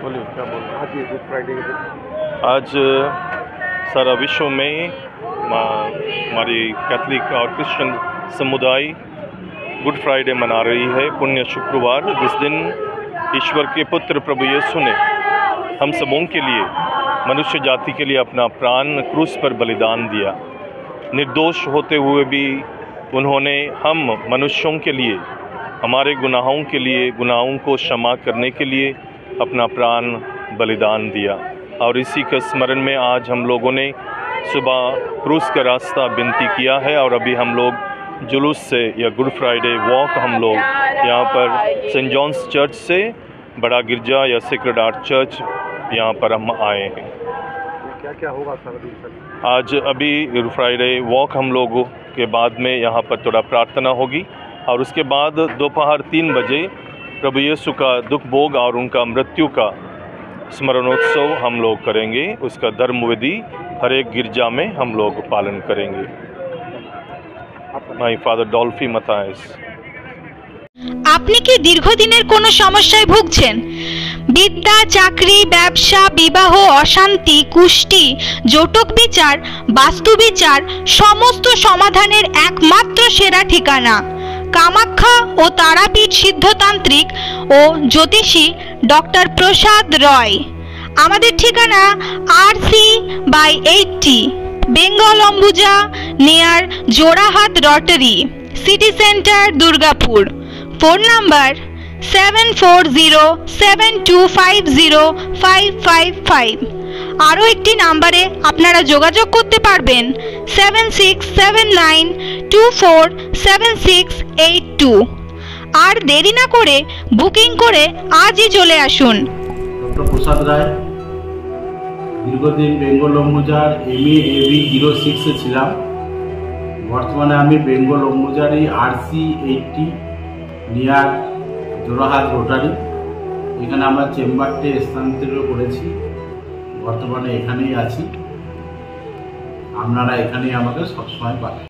बोलिए क्या बोल रहे हैं? आज ये गुड फ्राइडे आज सारा विश्व में हमारी कैथलिक और क्रिश्चियन समुदाय गुड फ्राइडे मना रही है, पुण्य शुक्रवार, जिस दिन ईश्वर के पुत्र प्रभु यीशु ने हम सबों के लिए, मनुष्य जाति के लिए अपना प्राण क्रूस पर बलिदान दिया। निर्दोष होते हुए भी उन्होंने हम मनुष्यों के लिए, हमारे गुनाहों के लिए, गुनाहों को क्षमा करने के लिए अपना प्राण बलिदान दिया। और इसी के स्मरण में आज हम लोगों ने सुबह क्रूस का रास्ता विनती किया है और अभी हम लोग जुलूस से या गुड फ्राइडे वॉक हम लोग यहाँ पर सेंट जॉन्स चर्च से बड़ा गिरजा या सेक्रेड हार्ट चर्च यहाँ पर हम आए हैं। क्या क्या होगा सर? आज अभी गुड फ्राइडे वॉक हम लोगों के बाद में यहाँ पर थोड़ा प्रार्थना होगी और उसके बाद दोपहर 3 बजे प्रभु यीशु का दुख भोग और उनका मृत्यु का स्मरणोत्सव हम लोग करेंगे। उसका धर्म विधि हर एक गिरजा में हम लोग पालन करेंगे। My father Dolphy Mathias. আপনি কি দীর্ঘদিনের কোনো সমস্যায় ভুগছেন? বিদ্যা, চাকরি, ব্যবসা, বিবাহ, অশান্তি, কুষ্টি, জটক বিচার, বাস্তু বিচার, সমস্ত সমাধানের একমাত্র সেরা ঠিকানা কামাখ্যা ও তারাপীঠ সিদ্ধতান্ত্রিক ও জ্যোতিষী ডক্টর প্রসাদ রয়। আমাদের ঠিকানা RC/80 Bengal Ambuja near Jorahat rotary, city centre, Durgapur. Phone number 7407250555। আরও একটি নাম্বারে আপনারা যোগাযোগ করতে পারবেন 7679247682। আর দেরি না করে বুকিং করে আজই চলে আসুন। ডক্টর প্রসাদ রায়, দীর্ঘদিন বেঙ্গল অম্বুজার MA/AB 06 ছিলাম। বর্তমানে আমি বেঙ্গল অম্বুজারই RC/80 নিয়ার জোড়াহাট রোটারি, এখানে আমরা চেম্বারটি স্থানান্তরিত করেছি। বর্তমানে এখানেই আছি, আপনারা এখানেই আমাকে সবসময় পাবেন।